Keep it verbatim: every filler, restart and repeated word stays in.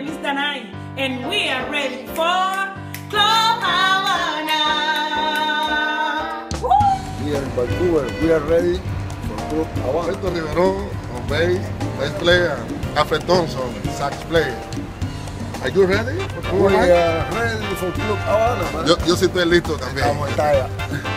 Luis Danay, and we are ready for Club Havana. Woo! We are in Vancouver. We are ready for Club Havana. Alberto Riverón on bass, bass player, Alfred Thompson, sax player. Are you ready for Club We Havana? are ready for Club Havana, man. Yo, yo sí estoy listo también. Estamos en talla.